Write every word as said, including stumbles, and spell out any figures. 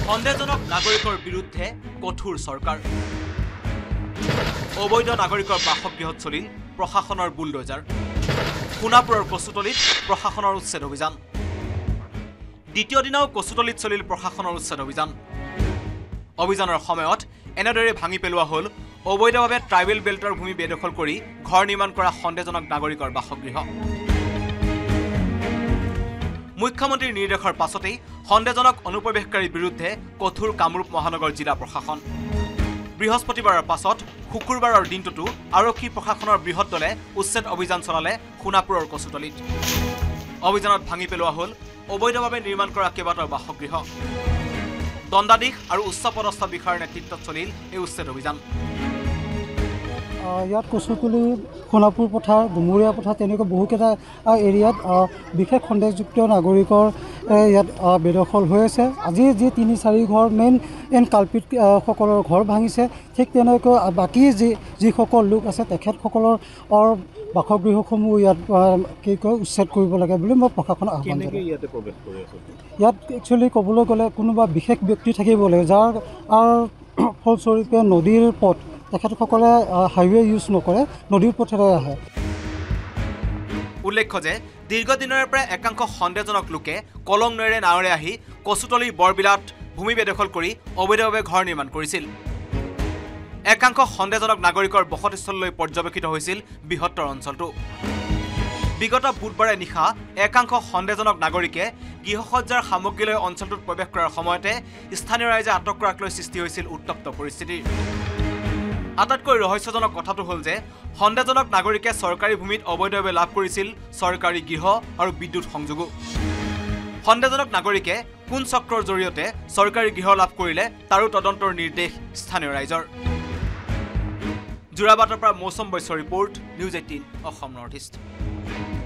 সন্দেহজনক নাগৰিকৰ বিৰুদ্ধে কঠোৰ চৰকাৰ অবৈধ নাগৰিকৰ বাসগৃহত চলিল প্ৰশাসনৰ বুলডোজাৰ সোণাপুৰৰ কচুতলিত প্ৰশাসনৰ উচ্ছেদ অভিযান দ্বিতীয় দিনাও কচুতলিত চলিল প্ৰশাসনৰ উচ্ছেদ অভিযান অভিযানৰ সময়ত এনেদৰে ভাঙি পেলোৱা হল অবৈধভাৱে ট্ৰাইবেল বেল্টৰ ভূমি বেদখল কৰি ঘৰ নিৰ্মাণ কৰা সন্দেহজনক নাগৰিকৰ বাসগৃহ মুখ্যমন্ত্ৰীৰ নিৰ্দেশৰ পাছতেই সন্দেহজনক অনুপ্ৰৱেশকাৰীৰ বিৰুদ্ধে কঠোৰ কামৰূপ মহানগৰ জিলা প্ৰশাসন বৃহস্পতিবাৰৰ পাছত শুকুৰবাৰৰ দিনটোতো আৰক্ষী প্ৰশাসনৰ বৃহৎ দলে উচ্ছেদ অভিযান চলালে সোণাপুৰৰ কচুতলিত অভিযানত ভাঙি পেলোৱা হল অবৈধভাৱে নিৰ্মাণ কৰা কেইবাটাও বাসগৃহ দণ্ডাধীশ আৰু উচ্চপদস্থ বিষয়াৰ নেতৃত্বত চলিল এই উচ্ছেদ অভিযান ইয়াত কচুতলি সোণাপুৰ পথাৰ ডুমুৰীয়া পথাৰ তেনেকৈ বহুকেইটা এৰিয়াত বিশেষ সন্দেহযুক্ত নাগৰিকৰ ইয়াত বেদখল হৈ আছে আজি যি তিনি চাৰি ঘৰ মেইন এন কালপিত সকলৰ ঘৰ ভাঙিছে ঠিক তেনেকৈ বাকী যি যিসকল লোক আছে তেখেতসকলৰ বাসগৃহসমূহ ইয়াত কি কয় উচ্ছেদ কৰিব লাগে বুলি মই প্ৰশাসনক আহ্বান জনাইছোঁ ইয়াত একচুৱেলি ক'বলৈ গ'লে কোনোবা বিশেষ ব্যক্তি থাকিব লাগে যাৰ ফলস্বৰূপে নদীৰ পথ তেখেতসকলে হাইৱে ইউজ নকৰে নদীৰ পথেৰে আহে উল্লেখ্য যে দীৰ্ঘদিনৰে পৰা একাংশ সন্দেহজনক লোকে কলং নৈৰে নাৱেৰে আহি কচুতলিৰ বৰবিলাত ভূমি বেদখল কৰি অবৈধভাৱে ঘৰ নিৰ্মাণ কৰিছিল একাংশ সন্দেহজনক নাগৰিকৰ বসতিস্থললৈ পৰ্যবেক্ষিত হৈছিল বৃহত্তৰ অঞ্চলটো বিগত বুধবাৰে নিশা একাংশ সন্দেহজনক নাগৰিকে গৃহসজ্জাৰ সামগ্ৰীলৈ অঞ্চলটোত প্ৰৱেশ কৰাৰ সময়তে স্থানীয় ৰাইজে আটক কৰাক লৈ সৃষ্টি হৈছিল উত্তপ্ত পৰিস্থিতি আটাইতকৈ ৰহস্যজনক কথাটো হ'ল যে সন্দেহজনক নাগৰিকে চৰকাৰী ভূমিত অবৈধভাৱে লাভ কৰিছিল চৰকাৰী গৃহ আৰু বিদ্যুৎ সংযোগো সন্দেহজনক নাগৰিকে কোন চক্ৰৰ জৰিয়তে চৰকাৰী গৃহ লাভ কৰিলে তাৰো তদন্তৰ নিৰ্দেশ স্থানীয় ৰাইজৰ যোৰাবাটৰ পৰা Mousam Baishya report news eighteen Assam north east.